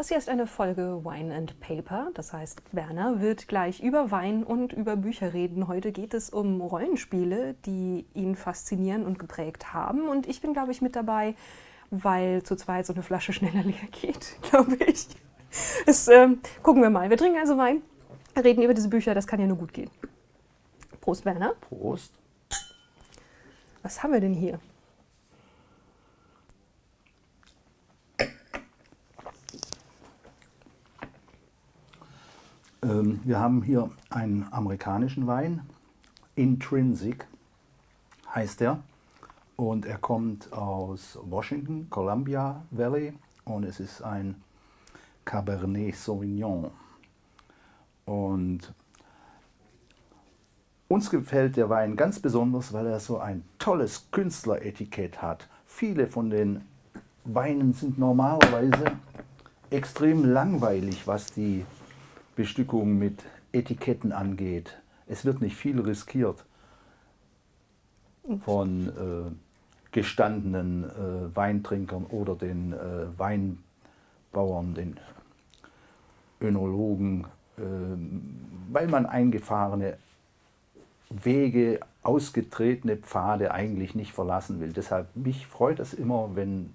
Das hier ist eine Folge Wine and Paper, das heißt, Werner wird gleich über Wein und über Bücher reden. Heute geht es um Rollenspiele, die ihn faszinieren und geprägt haben. Und ich bin, glaube ich, mit dabei, weil zu zweit so eine Flasche schneller leer geht, glaube ich. Gucken wir mal. Wir trinken also Wein, reden über diese Bücher, das kann ja nur gut gehen. Prost, Werner. Prost. Was haben wir denn hier? Wir haben hier einen amerikanischen Wein, Intrinsic heißt er, und er kommt aus Washington, Columbia Valley, und es ist ein Cabernet Sauvignon. Und uns gefällt der Wein ganz besonders, weil er so ein tolles Künstleretikett hat. Viele von den Weinen sind normalerweise extrem langweilig, was die Bestückung mit Etiketten angeht. Es wird nicht viel riskiert von gestandenen Weintrinkern oder den Weinbauern, den Önologen, weil man eingefahrene Wege, ausgetretene Pfade eigentlich nicht verlassen will. Deshalb mich freut es immer, wenn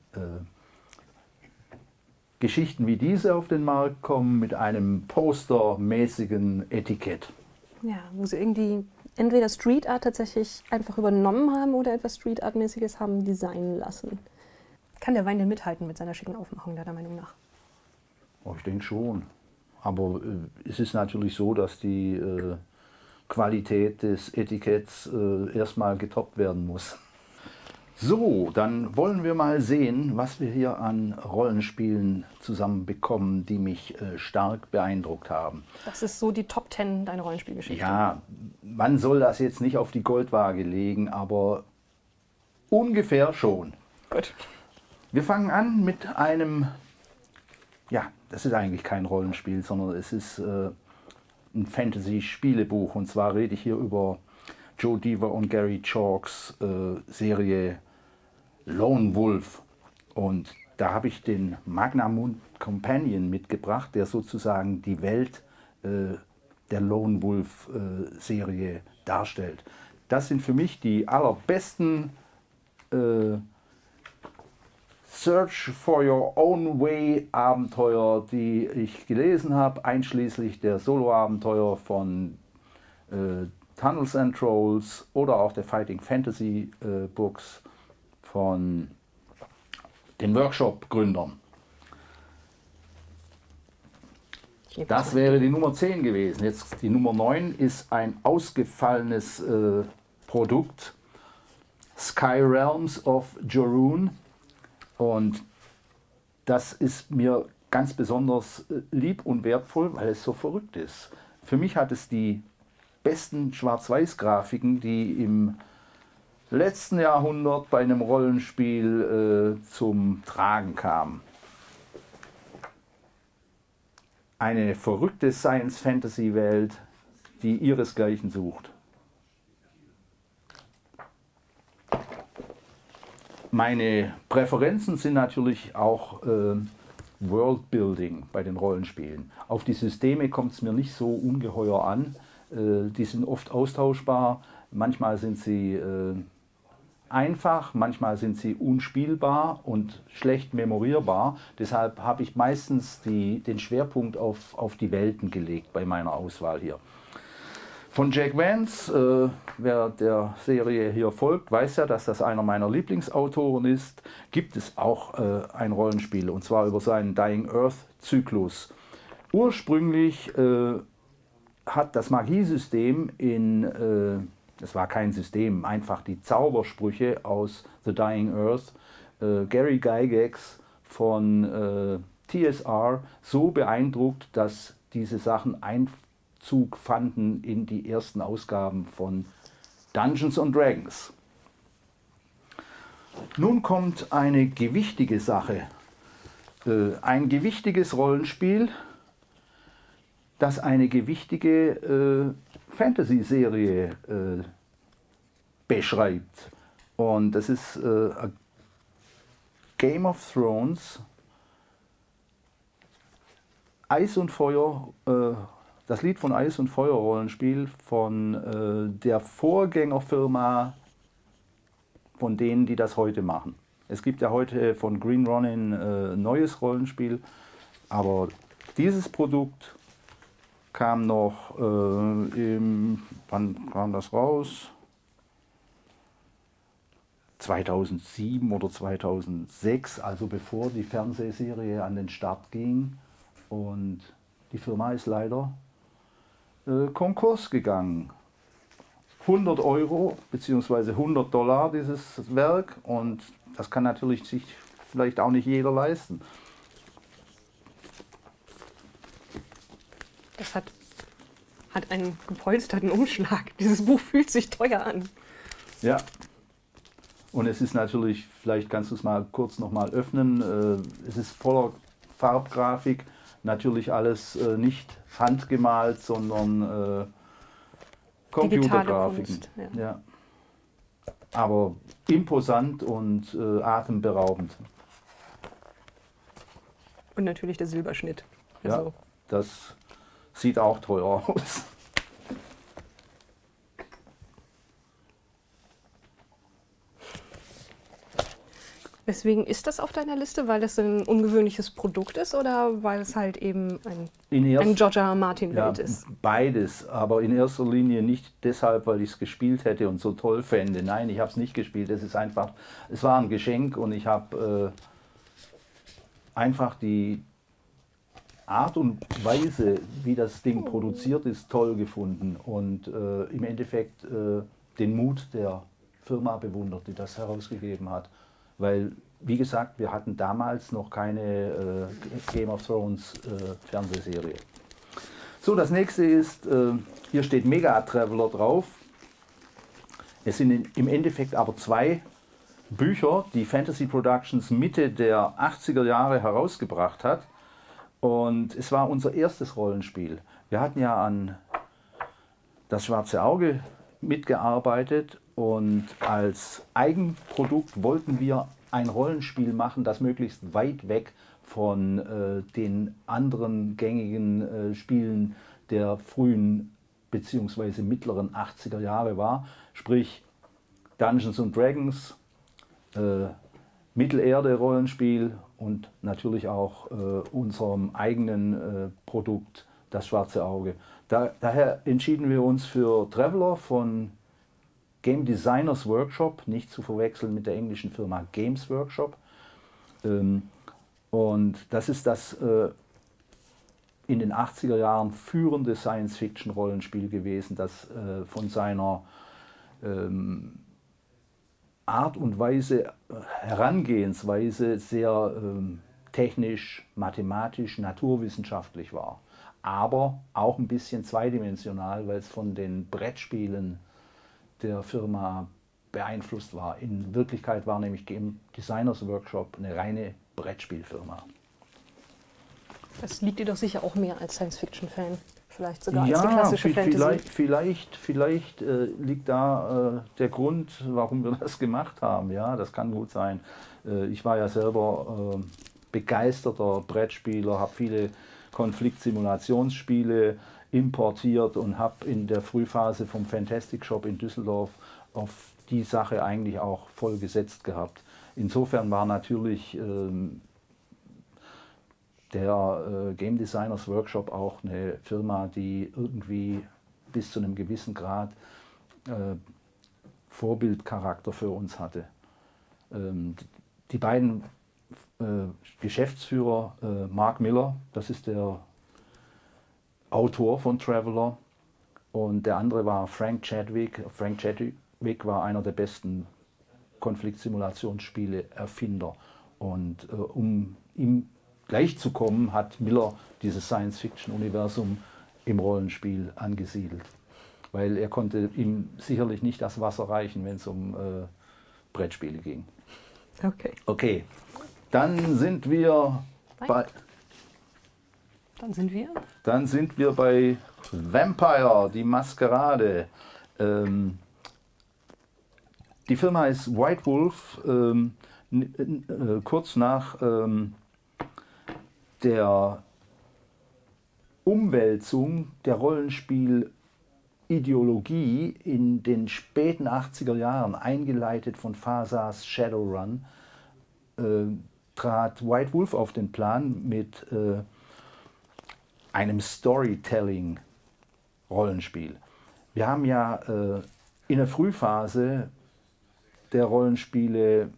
Geschichten wie diese auf den Markt kommen mit einem postermäßigen Etikett. Ja, wo sie irgendwie entweder Street Art tatsächlich einfach übernommen haben oder etwas Street Art-mäßiges haben designen lassen. Kann der Wein denn mithalten mit seiner schicken Aufmachung, deiner Meinung nach? Oh, ich denke schon. Aber es ist natürlich so, dass die Qualität des Etiketts erstmal getoppt werden muss. So, dann wollen wir mal sehen, was wir hier an Rollenspielen zusammen bekommen, die mich stark beeindruckt haben. Das ist so die Top 10 deiner Rollenspielgeschichte. Ja, man soll das jetzt nicht auf die Goldwaage legen, aber ungefähr schon. Gut. Wir fangen an mit einem, ja, das ist eigentlich kein Rollenspiel, sondern es ist ein Fantasy-Spielebuch. Und zwar rede ich hier über Joe Dever und Gary Chalks Serie Lone Wolf. Und da habe ich den Magnamund Companion mitgebracht, der sozusagen die Welt der Lone Wolf Serie darstellt. Das sind für mich die allerbesten Search for Your Own Way Abenteuer, die ich gelesen habe, einschließlich der Solo-Abenteuer von Tunnels and Trolls oder auch der Fighting Fantasy Books von den Workshop-Gründern. Das wäre die Nummer 10 gewesen. Jetzt die Nummer 9 ist ein ausgefallenes Produkt, Sky Realms of Jorun. Und das ist mir ganz besonders lieb und wertvoll, weil es so verrückt ist. Für mich hat es die besten Schwarz-Weiß-Grafiken, die im letzten Jahrhundert bei einem Rollenspiel zum Tragen kamen. Eine verrückte Science-Fantasy-Welt, die ihresgleichen sucht. Meine Präferenzen sind natürlich auch Worldbuilding bei den Rollenspielen. Auf die Systeme kommt es mir nicht so ungeheuer an. Die sind oft austauschbar. Manchmal sind sie einfach, manchmal sind sie unspielbar und schlecht memorierbar. Deshalb habe ich meistens den Schwerpunkt auf die Welten gelegt bei meiner Auswahl hier. Von Jack Vance, wer der Serie hier folgt, weiß ja, dass das einer meiner Lieblingsautoren ist, gibt es auch ein Rollenspiel, und zwar über seinen Dying Earth-Zyklus. Ursprünglich hat das Magiesystem es war kein System, einfach die Zaubersprüche aus The Dying Earth, Gary Gygax von TSR so beeindruckt, dass diese Sachen Einzug fanden in die ersten Ausgaben von Dungeons & Dragons. Nun kommt eine gewichtige Sache, ein gewichtiges Rollenspiel, das eine gewichtige Fantasy-Serie beschreibt. Und das ist Game of Thrones Eis und Feuer, das Lied von Eis und Feuer Rollenspiel von der Vorgängerfirma von denen, die das heute machen. Es gibt ja heute von Green Ronin neues Rollenspiel, aber dieses Produkt kam noch, wann kam das raus? 2007 oder 2006, also bevor die Fernsehserie an den Start ging. Und die Firma ist leider Konkurs gegangen. 100 Euro bzw. 100 Dollar dieses Werk, und das kann natürlich sich vielleicht auch nicht jeder leisten. Das hat einen gepolsterten Umschlag. Dieses Buch fühlt sich teuer an. Ja. Und es ist natürlich, vielleicht kannst du es mal kurz nochmal öffnen, es ist voller Farbgrafik, natürlich alles nicht handgemalt, sondern Computergrafiken. Kunst, ja. Ja. Aber imposant und atemberaubend. Und natürlich der Silberschnitt. Ja, Also, das sieht auch teuer aus. weswegen ist das auf deiner Liste? Weil es ein ungewöhnliches Produkt ist oder weil es halt eben ein George R. R. Martin-Welt ist? Beides, aber in erster Linie nicht deshalb, weil ich es gespielt hätte und so toll fände. Nein, ich habe es nicht gespielt. Es ist einfach, es war ein Geschenk, und ich habe einfach die Art und Weise, wie das Ding produziert ist, toll gefunden, und im Endeffekt den Mut der Firma bewundert, die das herausgegeben hat. Weil, wie gesagt, wir hatten damals noch keine Game of Thrones Fernsehserie. So, das nächste ist, hier steht Mega Traveler drauf. Es sind im Endeffekt aber zwei Bücher, die Fantasy Productions Mitte der 80er Jahre herausgebracht hat. Und es war unser erstes Rollenspiel. Wir hatten ja an Das Schwarze Auge mitgearbeitet, und als Eigenprodukt wollten wir ein Rollenspiel machen, das möglichst weit weg von den anderen gängigen Spielen der frühen bzw. mittleren 80er Jahre war. Sprich Dungeons and Dragons, Mittelerde-Rollenspiel und natürlich auch unserem eigenen Produkt, Das Schwarze Auge. Daher entschieden wir uns für Traveler von Game Designers Workshop, nicht zu verwechseln mit der englischen Firma Games Workshop. Und das ist das in den 80er Jahren führende Science-Fiction-Rollenspiel gewesen, das von seiner Art und Weise, Herangehensweise sehr technisch, mathematisch, naturwissenschaftlich war. Aber auch ein bisschen zweidimensional, weil es von den Brettspielen der Firma beeinflusst war. In Wirklichkeit war nämlich Game Designers Workshop eine reine Brettspielfirma. Das liegt dir doch sicher auch mehr als Science-Fiction-Fan. Vielleicht sogar als die klassische Fantasy. Vielleicht liegt da der Grund, warum wir das gemacht haben. Ja, das kann gut sein. Ich war ja selber begeisterter Brettspieler, habe viele Konfliktsimulationsspiele importiert und habe in der Frühphase vom Fantastic Shop in Düsseldorf auf die Sache eigentlich auch voll gesetzt gehabt. Insofern war natürlich der Game Designers Workshop auch eine Firma, die irgendwie bis zu einem gewissen Grad Vorbildcharakter für uns hatte. Die beiden Geschäftsführer, Mark Miller, das ist der Autor von Traveler, und der andere war Frank Chadwick. Frank Chadwick war einer der besten Konfliktsimulationsspiele-Erfinder, und um ihm gleichzukommen, hat Miller dieses Science-Fiction-Universum im Rollenspiel angesiedelt, weil er konnte ihm sicherlich nicht das Wasser reichen, wenn es um Brettspiele ging. Okay, dann sind wir bei... Dann sind wir bei Vampire, die Maskerade. Die Firma ist White Wolf. Kurz nach der Umwälzung der Rollenspielideologie in den späten 80er Jahren, eingeleitet von Fasas Shadowrun, trat White Wolf auf den Plan mit einem Storytelling-Rollenspiel. Wir haben ja in der Frühphase der Rollenspiele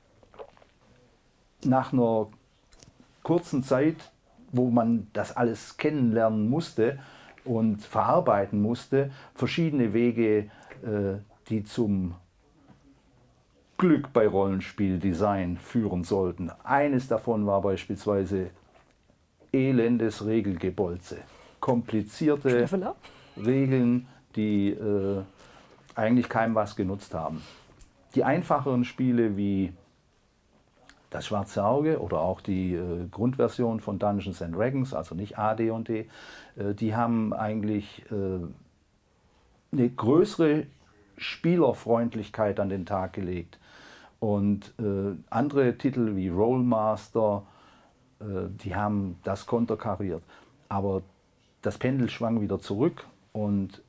nach einer kurzen Zeit, wo man das alles kennenlernen musste und verarbeiten musste, verschiedene Wege, die zum Glück bei Rollenspieldesign führen sollten. Eines davon war beispielsweise elendes Regelgebolze. Komplizierte Regeln, die eigentlich keinem was genutzt haben. Die einfacheren Spiele wie das Schwarze Auge oder auch die Grundversion von Dungeons and Dragons, also nicht AD&D, die haben eigentlich eine größere Spielerfreundlichkeit an den Tag gelegt. Und andere Titel wie Rollmaster, die haben das konterkariert. Aber das Pendel schwang wieder zurück und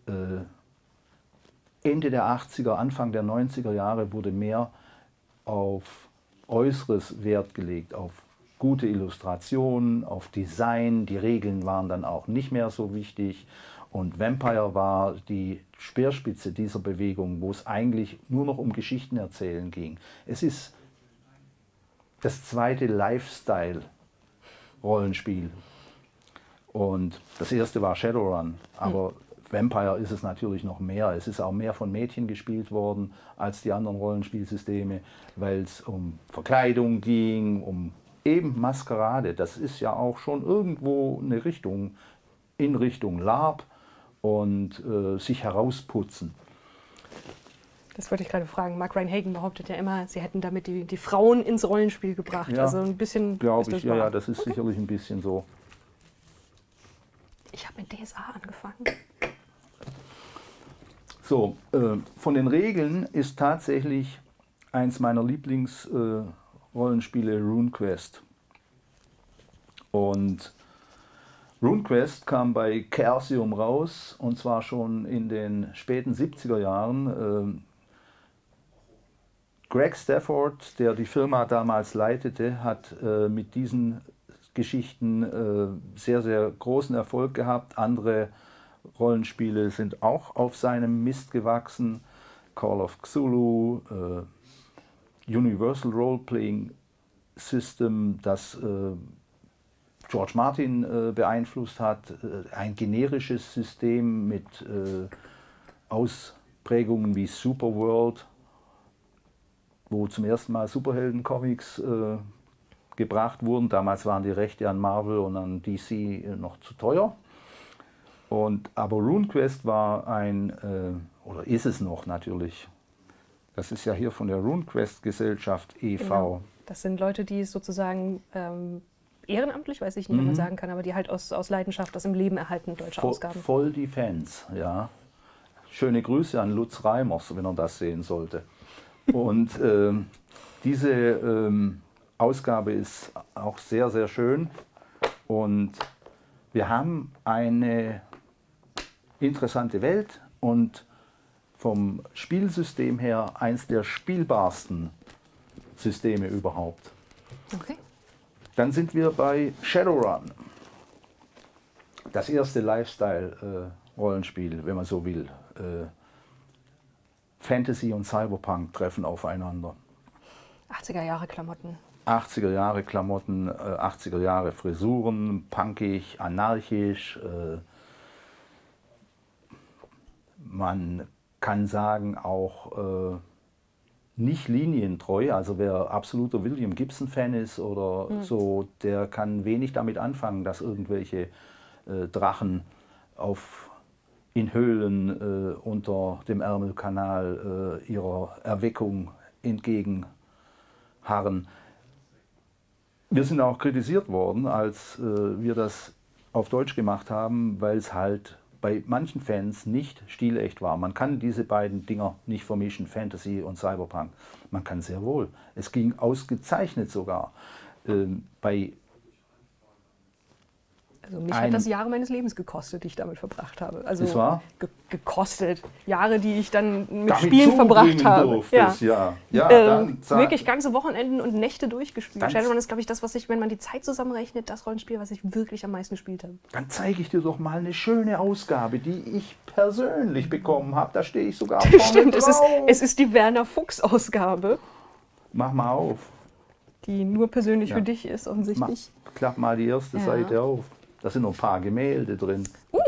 Ende der 80er, Anfang der 90er Jahre wurde mehr auf Äußeres Wert gelegt, auf gute Illustrationen, auf Design. Die Regeln waren dann auch nicht mehr so wichtig. Und Vampire war die Speerspitze dieser Bewegung, wo es eigentlich nur noch um Geschichten erzählen ging. Es ist das zweite Lifestyle-Rollenspiel. Und das erste war Shadowrun, aber Vampire ist es natürlich noch mehr. Es ist auch mehr von Mädchen gespielt worden als die anderen Rollenspielsysteme, weil es um Verkleidung ging, um eben Maskerade. Das ist ja auch schon irgendwo eine Richtung, in Richtung LARP und sich herausputzen. Das wollte ich gerade fragen. Mark Rein-Hagen behauptet ja immer, sie hätten damit die Frauen ins Rollenspiel gebracht. Ja, also ein bisschen. Glaube ich, ja, das ist sicherlich ein bisschen so. Ich habe mit DSA angefangen. So, von den Regeln ist tatsächlich eins meiner Lieblingsrollenspiele RuneQuest. Und RuneQuest kam bei Chaosium raus, und zwar schon in den späten 70er Jahren. Greg Stafford, der die Firma damals leitete, hat mit diesen Geschichten sehr, sehr großen Erfolg gehabt. Andere Rollenspiele sind auch auf seinem Mist gewachsen. Call of Cthulhu, Universal Role-Playing System, das George Martin beeinflusst hat. Ein generisches System mit Ausprägungen wie Superworld, wo zum ersten Mal Superhelden-Comics gebracht wurden. Damals waren die Rechte an Marvel und an DC noch zu teuer. Aber RuneQuest war oder ist es noch natürlich, das ist ja hier von der RuneQuest-Gesellschaft e.V. Genau. Das sind Leute, die es sozusagen ehrenamtlich, weiß ich nicht, wie man sagen kann, aber die halt aus Leidenschaft das im Leben erhalten, deutsche Ausgaben. Voll die Fans, ja. Schöne Grüße an Lutz Reimers, wenn er das sehen sollte. Und diese Ausgabe ist auch sehr, sehr schön. Und wir haben eine interessante Welt und vom Spielsystem her eins der spielbarsten Systeme überhaupt. Okay. Dann sind wir bei Shadowrun. Das erste Lifestyle-Rollenspiel, wenn man so will. Fantasy und Cyberpunk treffen aufeinander. 80er Jahre Klamotten. 80er Jahre Klamotten, 80er Jahre Frisuren, punkig, anarchisch. Man kann sagen auch nicht linientreu. Also wer absoluter William Gibson-Fan ist oder so, der kann wenig damit anfangen, dass irgendwelche Drachen in Höhlen unter dem Ärmelkanal ihrer Erweckung entgegenharren. Wir sind auch kritisiert worden, als wir das auf Deutsch gemacht haben, weil es halt bei manchen Fans nicht stilecht war. Man kann diese beiden Dinger nicht vermischen, Fantasy und Cyberpunk. Man kann sehr wohl. Es ging ausgezeichnet sogar. Bei Also mich hat das Jahre meines Lebens gekostet, die ich damit verbracht habe. Also das war? Gekostet. Jahre, die ich dann mit Spielen verbracht habe. Wirklich ganze Wochenenden und Nächte durchgespielt. Shadowrun ist, glaube ich, das, was ich, wenn man die Zeit zusammenrechnet, das Rollenspiel, was ich wirklich am meisten gespielt habe. Dann zeige ich dir doch mal eine schöne Ausgabe, die ich persönlich bekommen habe. Da stehe ich sogar vorne Stimmt, drauf. Es ist die Werner-Fuchs-Ausgabe. Mach mal auf. Die nur persönlich für dich ist, offensichtlich. Klapp mal die erste Seite auf. Da sind noch ein paar Gemälde drin.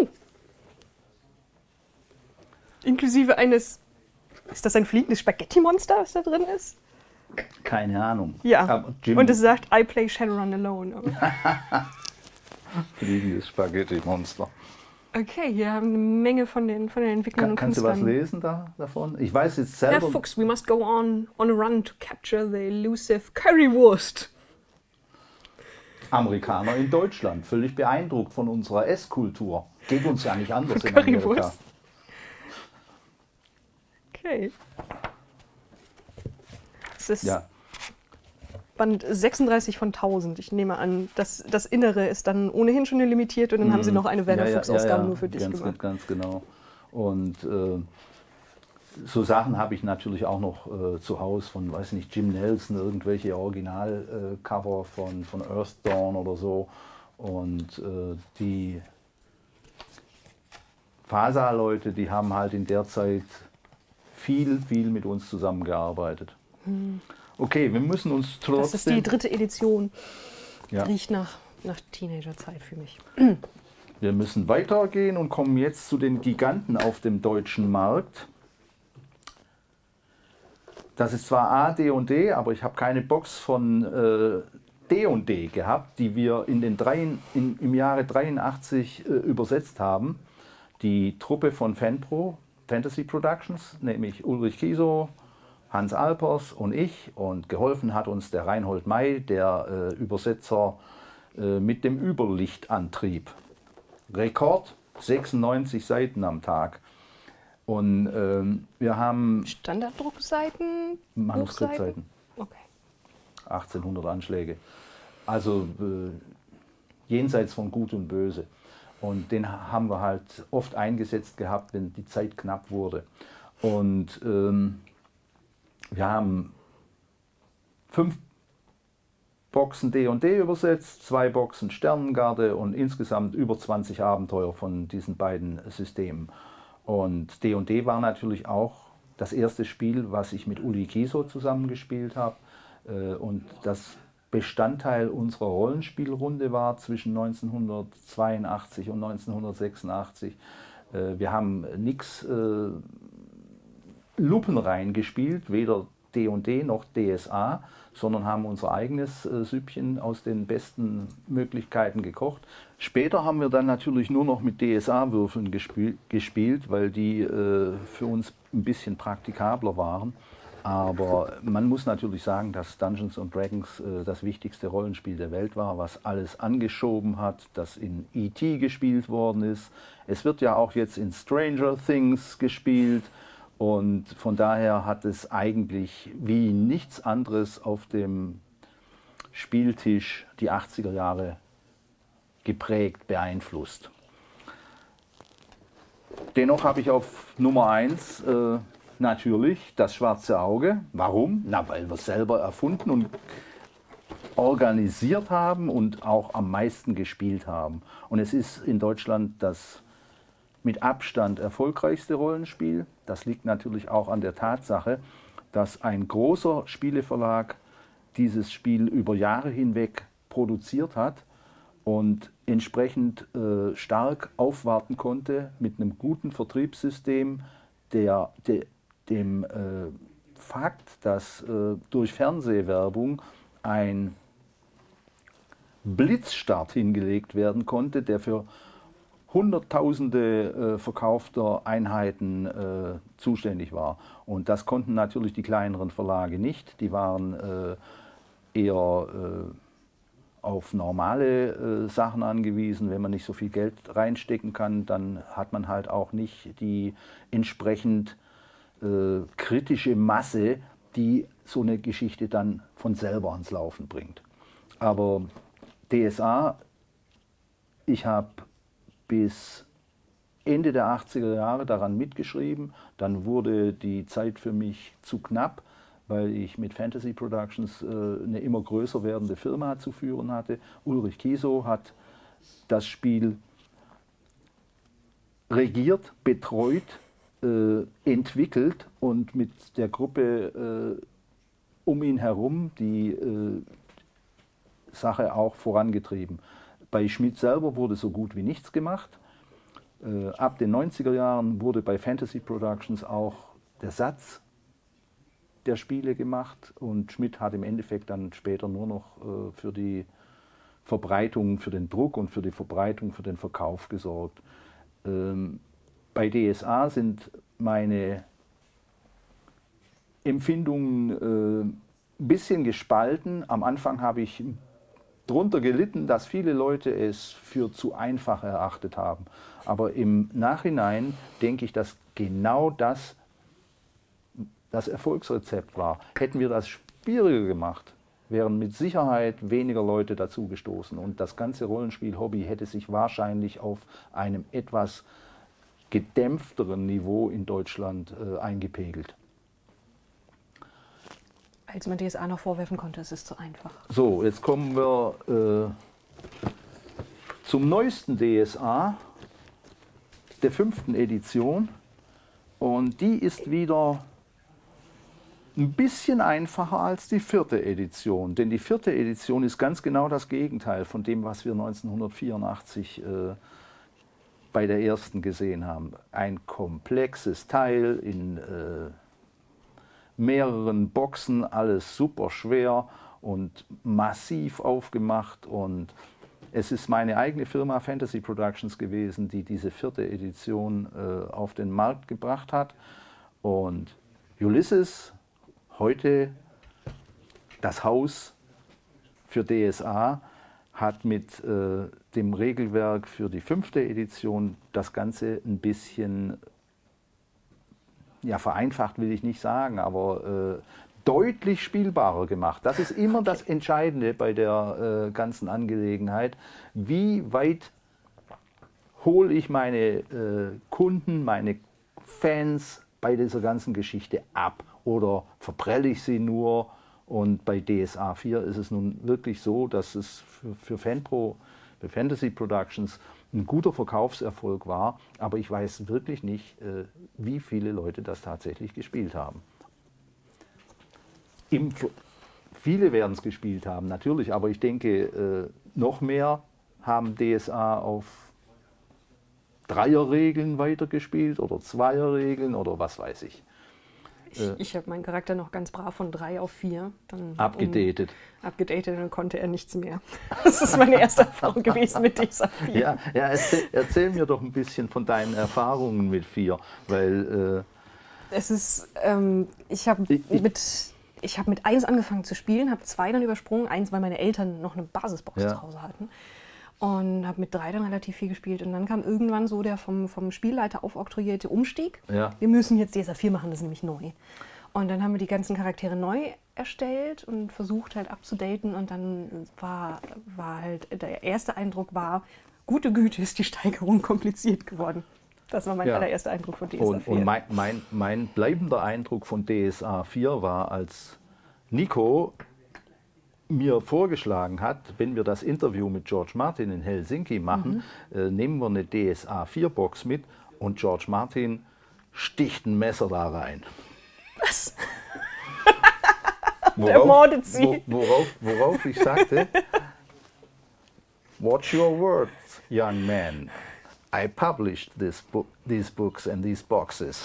Inklusive eines... Ist das ein fliegendes Spaghetti-Monster, was da drin ist? Keine Ahnung. Ja, und es sagt, I play Shadowrun alone. Fliegendes Spaghetti-Monster. Okay, hier haben eine Menge von den Entwicklern und Kannst du Künstlern. was lesen davon? Ich weiß jetzt selber... Herr Fuchs, we must go on a run to capture the elusive Currywurst. Amerikaner in Deutschland, völlig beeindruckt von unserer Esskultur. Geht uns ja nicht anders in Amerika. Currywurst. Okay. Das ist Band 36 von 1000. Ich nehme an, das Innere ist dann ohnehin schon limitiert und dann haben sie noch eine Werner Fuchs-Ausgabe nur für dich gemacht. Ganz genau. Und so Sachen habe ich natürlich auch noch zu Hause von, weiß nicht, Jim Nelson, irgendwelche Originalcover von Earthdawn oder so. Und die FASA-Leute, die haben halt in der Zeit viel mit uns zusammengearbeitet. Okay, wir müssen uns trotzdem... Das ist die 3. Edition. Ja. Riecht nach Teenagerzeit für mich. Wir müssen weitergehen und kommen jetzt zu den Giganten auf dem deutschen Markt. Das ist zwar A, D&D, aber ich habe keine Box von D&D gehabt, die wir im Jahre 83 übersetzt haben. Die Truppe von FanPro, Fantasy Productions, nämlich Ulrich Kiesow, Hans Alpers und ich. Und geholfen hat uns der Reinhold May, der Übersetzer mit dem Überlichtantrieb. Rekord 96 Seiten am Tag. Und wir haben... Standarddruckseiten? Manuskriptseiten. Okay. 1800 Anschläge. Also jenseits von Gut und Böse. Und den haben wir halt oft eingesetzt gehabt, wenn die Zeit knapp wurde. Und wir haben 5 Boxen D&D übersetzt, 2 Boxen Sternengarde und insgesamt über 20 Abenteuer von diesen beiden Systemen. Und D&D war natürlich auch das erste Spiel, was ich mit Uli Kiesow zusammengespielt habe. Und das Bestandteil unserer Rollenspielrunde war zwischen 1982 und 1986. Wir haben nichts lupenrein gespielt, weder D&D noch DSA, sondern haben unser eigenes Süppchen aus den besten Möglichkeiten gekocht. Später haben wir dann natürlich nur noch mit DSA-Würfeln gespielt, weil die für uns ein bisschen praktikabler waren. Aber man muss natürlich sagen, dass Dungeons & Dragons das wichtigste Rollenspiel der Welt war, was alles angeschoben hat, das in E.T. gespielt worden ist. Es wird ja auch jetzt in Stranger Things gespielt. Und von daher hat es eigentlich wie nichts anderes auf dem Spieltisch die 80er Jahre geprägt, beeinflusst. Dennoch habe ich auf Nummer 1 natürlich das Schwarze Auge. Warum? Na, weil wir es selber erfunden und organisiert haben und auch am meisten gespielt haben. Und es ist in Deutschland das mit Abstand erfolgreichste Rollenspiel. Das liegt natürlich auch an der Tatsache, dass ein großer Spieleverlag dieses Spiel über Jahre hinweg produziert hat und entsprechend stark aufwarten konnte mit einem guten Vertriebssystem, dem Fakt, dass durch Fernsehwerbung ein Blitzstart hingelegt werden konnte, der für Hunderttausende verkaufter Einheiten zuständig war. Und das konnten natürlich die kleineren Verlage nicht. Die waren eher auf normale Sachen angewiesen. Wenn man nicht so viel Geld reinstecken kann, dann hat man halt auch nicht die entsprechend kritische Masse, die so eine Geschichte dann von selber ans Laufen bringt. Aber DSA Ich habe bis Ende der 80er Jahre daran mitgeschrieben. Dann wurde die Zeit für mich zu knapp, weil ich mit Fantasy Productions eine immer größer werdende Firma zu führen hatte. Ulrich Kiesow hat das Spiel regiert, betreut, entwickelt und mit der Gruppe um ihn herum die Sache auch vorangetrieben. Bei Schmidt selber wurde so gut wie nichts gemacht. Ab den 90er Jahren wurde bei Fantasy Productions auch der Satz der Spiele gemacht und Schmidt hat im Endeffekt dann später nur noch für die Verbreitung, für den Druck und für die Verbreitung, für den Verkauf gesorgt. Bei DSA sind meine Empfindungen ein bisschen gespalten. Am Anfang habe ich drunter gelitten, dass viele Leute es für zu einfach erachtet haben. Aber im Nachhinein denke ich, dass genau das Erfolgsrezept war. Hätten wir das schwieriger gemacht, wären mit Sicherheit weniger Leute dazugestoßen. Und das ganze Rollenspiel-Hobby hätte sich wahrscheinlich auf einem etwas gedämpfteren Niveau in Deutschland eingepegelt. Als man DSA noch vorwerfen konnte, es ist zu einfach. So, jetzt kommen wir zum neuesten DSA, der 5. Edition. Und die ist wieder ein bisschen einfacher als die 4. Edition. Denn die 4. Edition ist ganz genau das Gegenteil von dem, was wir 1984 bei der ersten gesehen haben. Ein komplexes Teil in mehreren Boxen, alles super schwer und massiv aufgemacht. Und es ist meine eigene Firma Fantasy Productions gewesen, die diese 4. Edition auf den Markt gebracht hat. Und Ulysses, heute das Haus für DSA, hat mit dem Regelwerk für die 5. Edition das Ganze ein bisschen, ja, vereinfacht will ich nicht sagen, aber deutlich spielbarer gemacht. Das ist immer das Entscheidende bei der ganzen Angelegenheit. Wie weit hole ich meine Kunden, meine Fans bei dieser ganzen Geschichte ab oder verprelle ich sie nur? Und bei DSA 4 ist es nun wirklich so, dass es für Fantasy Productions ein guter Verkaufserfolg war, aber ich weiß wirklich nicht, wie viele Leute das tatsächlich gespielt haben. Viele werden es gespielt haben, natürlich, aber ich denke, noch mehr haben DSA auf Dreierregeln weitergespielt oder Zweierregeln oder was weiß ich. Ich habe meinen Charakter noch ganz brav von 3 auf 4. Dann abgedatet. Abgedatet, dann konnte er nichts mehr. Das ist meine erste Erfahrung gewesen mit dieser 4. Ja, erzähl mir doch ein bisschen von deinen Erfahrungen mit 4, weil es ist, ich habe mit 1 angefangen zu spielen, habe 2 dann übersprungen, 1, weil meine Eltern noch eine Basisbox zu Hause hatten. Und habe mit 3 dann relativ viel gespielt. Und dann kam irgendwann so der vom Spielleiter aufoktroyierte Umstieg. Ja. Wir müssen jetzt DSA 4 machen, das ist nämlich neu. Und dann haben wir die ganzen Charaktere neu erstellt und versucht halt abzudaten. Und dann war halt, der erste Eindruck war, gute Güte, ist die Steigerung kompliziert geworden. Das war mein allererster Eindruck von DSA 4. Und mein bleibender Eindruck von DSA 4 war, als Nico mir vorgeschlagen hat, wenn wir das Interview mit George Martin in Helsinki machen, nehmen wir eine DSA 4 Box mit und George Martin sticht ein Messer da rein. Was? Ermordet sie. Worauf ich sagte, watch your words, young man. I published these books and these boxes.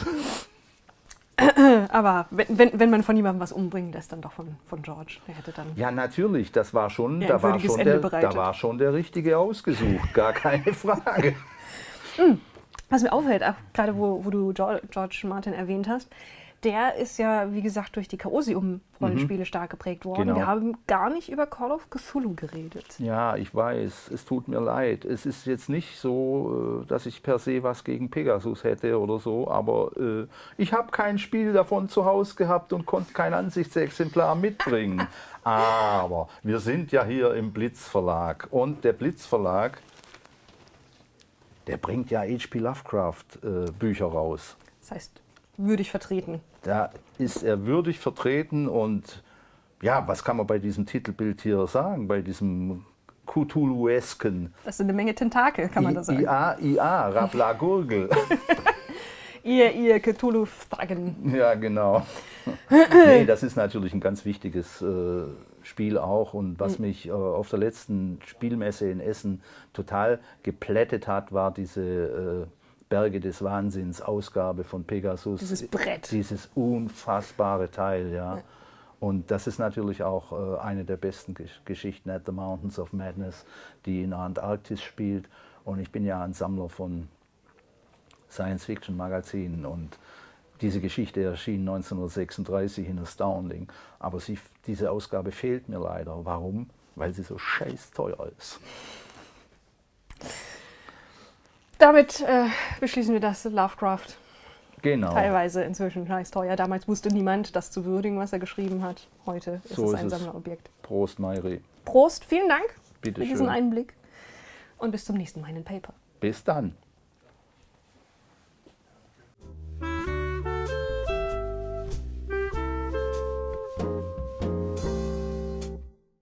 Aber wenn man von jemandem was umbringen lässt, dann doch von George. Der hätte dann ja, natürlich, da war schon der Richtige ausgesucht, gar keine Frage. Was mir auffällt, auch gerade wo du George Martin erwähnt hast, der ist ja, wie gesagt, durch die Chaosium-Rollenspiele stark geprägt worden. Genau. Wir haben gar nicht über Call of Cthulhu geredet. Ja, ich weiß, es tut mir leid. Es ist jetzt nicht so, dass ich per se was gegen Pegasus hätte oder so, aber ich habe kein Spiel davon zu Hause gehabt und konnte kein Ansichtsexemplar mitbringen. Aber wir sind ja hier im Blitz Verlag und der Blitz Verlag Der bringt ja H.P. Lovecraft Bücher raus. Das heißt, würdig vertreten. Da ist er würdig vertreten und ja, was kann man bei diesem Titelbild hier sagen, bei diesem Cthulhuesken? Das sind eine Menge Tentakel, kann man da sagen. IA, Rablagurgel. ihr Cthulhu-Fragen. Ja, genau. Nee, das ist natürlich ein ganz wichtiges Spiel auch und was mich auf der letzten Spielmesse in Essen total geplättet hat, war diese Berge des Wahnsinns Ausgabe von Pegasus. Dieses Brett. Dieses unfassbare Teil, ja. Und das ist natürlich auch eine der besten Geschichten, At the Mountains of Madness, die in der Antarktis spielt. Und ich bin ja ein Sammler von Science-Fiction-Magazinen und diese Geschichte erschien 1936 in Astounding. Aber diese Ausgabe fehlt mir leider. Warum? Weil sie so scheiß teuer ist. Damit beschließen wir das Lovecraft. Genau. Teilweise inzwischen scheiß teuer. Damals wusste niemand, das zu würdigen, was er geschrieben hat. Heute ist So es ist ein es. Sammlerobjekt. Prost, Mayri. Prost, vielen Dank Bitte für diesen schön. Einblick und bis zum nächsten Mal in Paper. Bis dann.